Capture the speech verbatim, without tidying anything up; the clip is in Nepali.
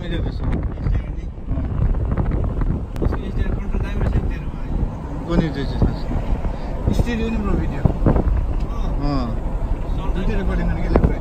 video questo. Kuni deje sa. Stereo ni bro video. Oh. दुईटा रेकर्डिङ गर्ने के